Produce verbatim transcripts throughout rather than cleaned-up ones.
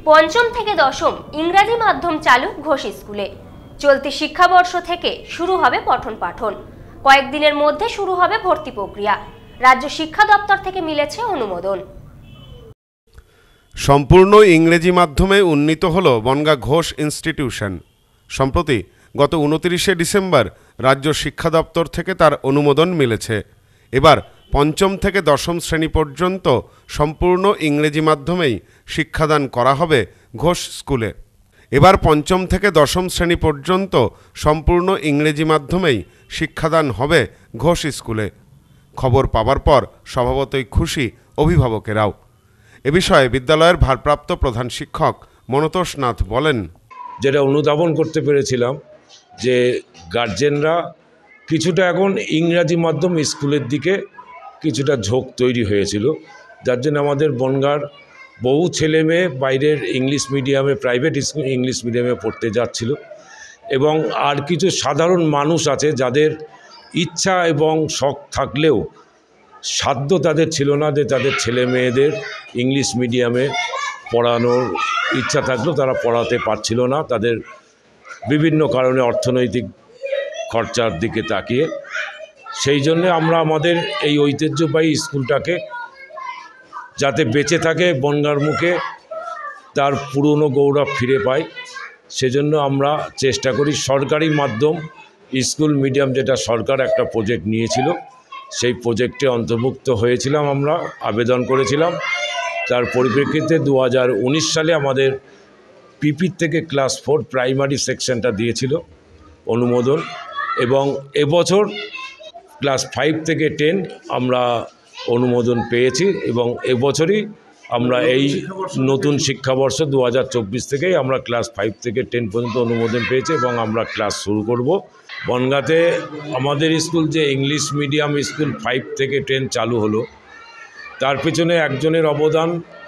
পঞ্চম থেকে দশম ইংরাজি মাধ্যম চালু ঘোষ স্কুলে। চলতি শিক্ষাবর্ষ থেকে শুরু হবে পঠন পাঠন। কয়েকদিনের মধ্যে শুরু হবে ভর্তি প্রক্রিয়া। রাজ্য শিক্ষা দপ্তর থেকে মিলেছে অনুমোদন। সম্পূর্ণ ইংরেজি মাধ্যমে উন্নীত হল বনগাঁ ঘোষ ইনস্টিটিউশন। সম্প্রতি গত উনত্রিশে ডিসেম্বর রাজ্য শিক্ষা দপ্তর থেকে তার অনুমোদন মিলেছে। এবার পঞ্চম থেকে দশম শ্রেণী পর্যন্ত সম্পূর্ণ ইংরেজি মাধ্যমেই শিক্ষাদান করা হবে ঘোষ স্কুলে। এবার পঞ্চম থেকে দশম শ্রেণী পর্যন্ত সম্পূর্ণ ইংরেজি মাধ্যমেই শিক্ষাদান হবে ঘোষ স্কুলে। খবর পাওয়ার পর স্বভাবতই খুশি অভিভাবকেরাও। এ বিষয়ে বিদ্যালয়ের ভারপ্রাপ্ত প্রধান শিক্ষক মনতোষ নাথ বলেন, যেটা অনুধাবন করতে পেরেছিলাম যে গার্জেনরা কিছুটা এখন ইংরাজি মাধ্যম স্কুলের দিকে কিছুটা ঝোঁক তৈরি হয়েছিল, যার জন্য আমাদের বনগাঁর বহু ছেলে মেয়ে বাইরের ইংলিশ মিডিয়ামে প্রাইভেট স্কুল ইংলিশ মিডিয়ামে পড়তে যাচ্ছিল এবং আর কিছু সাধারণ মানুষ আছে যাদের ইচ্ছা এবং শখ থাকলেও সাধ্য তাদের ছিল না যে তাদের ছেলে মেয়েদের ইংলিশ মিডিয়ামে পড়ানোর ইচ্ছা থাকলেও তারা পড়াতে পারছিল না, তাদের বিভিন্ন কারণে অর্থনৈতিক খরচার দিকে তাকিয়ে। সেই জন্যে আমরা আমাদের এই ঐতিহ্যবাহী স্কুলটাকে যাতে বেঁচে থাকে, বনগাঁর মুখে তার পুরনো গৌরব ফিরে পায়, সেজন্য আমরা চেষ্টা করি। সরকারি মাধ্যম স্কুল মিডিয়াম যেটা সরকার একটা প্রজেক্ট নিয়েছিল, সেই প্রজেক্টে অন্তর্ভুক্ত হয়েছিলাম, আমরা আবেদন করেছিলাম। তার পরিপ্রেক্ষিতে দু হাজার উনিশ সালে আমাদের পিপি থেকে ক্লাস ফোর প্রাইমারি সেকশনটা দিয়েছিল অনুমোদন, এবং এবছর ক্লাস ফাইভ থেকে টেন আমরা অনুমোদন পেয়েছি এবং এবছরই আমরা এই নতুন শিক্ষাবর্ষ দু হাজার চব্বিশ থেকেই আমরা ক্লাস ফাইভ থেকে টেন পর্যন্ত অনুমোদন পেয়েছি এবং আমরা ক্লাস শুরু করব। বনগাঁতে আমাদের স্কুল যে ইংলিশ মিডিয়াম স্কুল ফাইভ থেকে টেন চালু হলো, তার পেছনে একজনের অবদান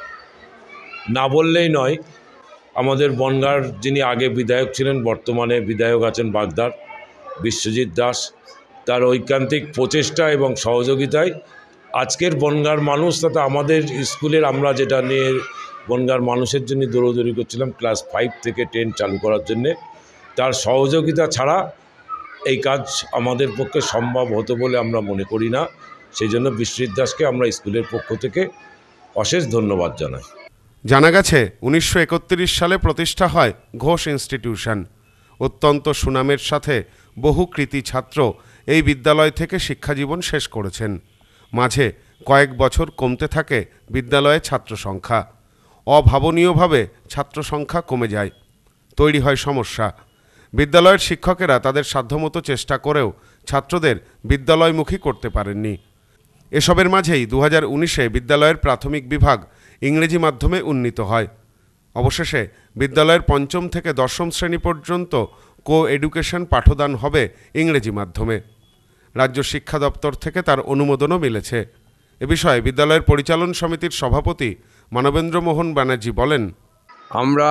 না বললেই নয়। আমাদের বনগাঁর যিনি আগে বিধায়ক ছিলেন, বর্তমানে বিধায়ক আছেন বাগদার বিশ্বজিৎ দাস, তার ঐকান্তিক প্রচেষ্টা এবং সহযোগিতায় আজকের বনগাঁর মানুষ তথা আমাদের স্কুলের আমরা যেটা নিয়ে বনগাঁর মানুষের জন্য দৌড়দৌড়ি করছিলাম ক্লাস ফাইভ থেকে টেন চালু করার জন্যে, তার সহযোগিতা ছাড়া এই কাজ আমাদের পক্ষে সম্ভব হতো বলে আমরা মনে করি না। সেই জন্য বিশ্বজিৎ দাসকে আমরা স্কুলের পক্ষ থেকে অশেষ ধন্যবাদ জানাই। জানা গেছে উনিশশো একত্রিশ সালে প্রতিষ্ঠা হয় ঘোষ ইনস্টিটিউশন। অত্যন্ত সুনামের সাথে বহু কৃতী ছাত্র এই বিদ্যালয় থেকে শিক্ষাজীবন শেষ করেছেন। মাঝে কয়েক বছর কমতে থাকে বিদ্যালয়ে ছাত্র সংখ্যা। অভাবনীয়ভাবে ছাত্র সংখ্যা কমে যায়, তৈরি হয় সমস্যা। বিদ্যালয়ের শিক্ষকেরা তাদের সাধ্যমতো চেষ্টা করেও ছাত্রদের বিদ্যালয়মুখী করতে পারেননি। এসবের মাঝেই দু হাজার উনিশে বিদ্যালয়ের প্রাথমিক বিভাগ ইংরেজি মাধ্যমে উন্নীত হয়। অবশেষে বিদ্যালয়ের পঞ্চম থেকে দশম শ্রেণী পর্যন্ত কো এডুকেশন পাঠদান হবে ইংরেজি মাধ্যমে। রাজ্য শিক্ষা দপ্তর থেকে তার অনুমোদনও মিলেছে। এ বিষয়ে বিদ্যালয়ের পরিচালন সমিতির সভাপতি মানবেন্দ্র মোহন ব্যানার্জি বলেন, আমরা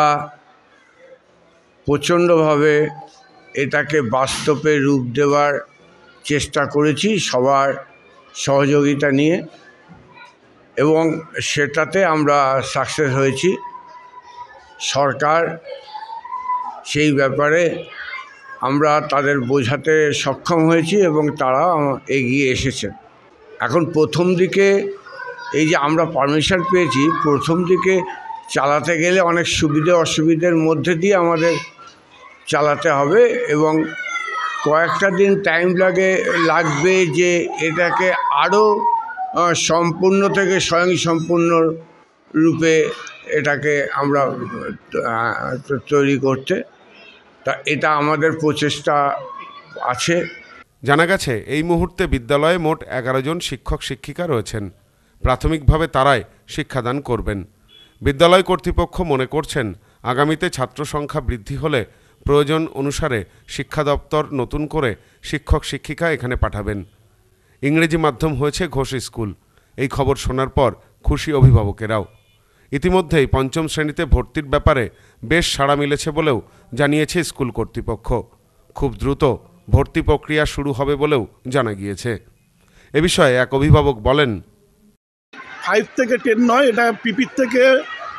প্রচণ্ডভাবে এটাকে বাস্তবে রূপ দেওয়ার চেষ্টা করেছি সবার সহযোগিতা নিয়ে, এবং সেটাতে আমরা সাকসেস হয়েছি। সরকার সেই ব্যাপারে আমরা তাদের বোঝাতে সক্ষম হয়েছি এবং তারা এগিয়ে এসেছে। এখন প্রথম দিকে এই যে আমরা পারমিশন পেয়েছি, প্রথম দিকে চালাতে গেলে অনেক সুবিধে অসুবিধার মধ্যে দিয়ে আমাদের চালাতে হবে এবং কয়েকটা দিন টাইম লাগে লাগবে যে এটাকে আরও সম্পূর্ণ থেকে স্বয়ং সম্পূর্ণ রূপে এটাকে আমরা তৈরি করতে। তা এটা আমাদের প্রচেষ্টা আছে। জানা গেছে এই মুহূর্তে বিদ্যালয়ে মোট এগারো জন শিক্ষক শিক্ষিকা রয়েছেন। প্রাথমিকভাবে তারাই শিক্ষাদান করবেন। বিদ্যালয় কর্তৃপক্ষ মনে করছেন আগামীতে ছাত্র সংখ্যা বৃদ্ধি হলে প্রয়োজন অনুসারে শিক্ষা দপ্তর নতুন করে শিক্ষক শিক্ষিকা এখানে পাঠাবেন। ইংরেজি মাধ্যম হয়েছে ঘোষ স্কুল। এই খবর শোনার পর খুশি অভিভাবকেরাও। ইতিমধ্যেই পঞ্চম শ্রেণীতে ভর্তির ব্যাপারে বেশ সাড়া মিলেছে বলেও জানিয়েছে স্কুল কর্তৃপক্ষ। খুব দ্রুত ভর্তি প্রক্রিয়া শুরু হবে বলেও জানা গিয়েছে। এ বিষয়ে এক অভিভাবক বলেন, ফাইভ থেকে টেন নয়, এটা পিপির থেকে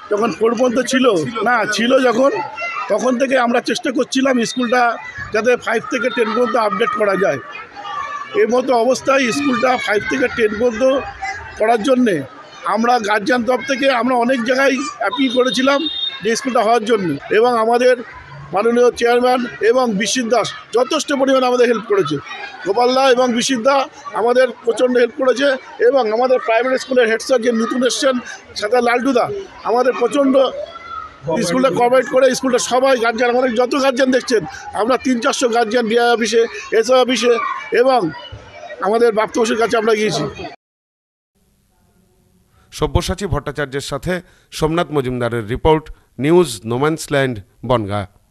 যখন ফোর পর্যন্ত ছিল না ছিল যখন তখন থেকে আমরা চেষ্টা করছিলাম স্কুলটা যাতে ফাইভ থেকে টেন পর্যন্ত আপডেট করা যায়। এর মতো অবস্থায় স্কুলটা ফাইভ থেকে টেন পর্যন্ত করার জন্যে আমরা গার্জিয়ান তরফ থেকে আমরা অনেক জায়গায় অ্যাপিল করেছিলাম যে স্কুলটা হওয়ার জন্য, এবং আমাদের মাননীয় চেয়ারম্যান এবং বিশ্বজিৎ দাস যথেষ্ট পরিমাণে আমাদের হেল্প করেছে। গোপালদা এবং বিশ্বজিৎ দা আমাদের প্রচণ্ড হেল্প করেছে, এবং আমাদের প্রাইভেট স্কুলের হেড স্যার যে নতুন এসছেন সাথে লালটুদা আমাদের প্রচণ্ড স্কুলটা কোঅপারেট করে স্কুলটা সবাই গার্জিয়ান আমাদের যত গার্জিয়ান দেখছেন আমরা তিন চারশো গার্জিয়ান ডিআই অফিসে এসও অফিসে এবং আমাদের প্রাপ্তবয়স্কের কাছে আমরা গিয়েছি। সব্যসাচী ভট্টাচার্যের সাথে সোমনাথ মজুমদারের রিপোর্ট, নিউজ নোম্যান্সল্যান্ড, বনগাঁ।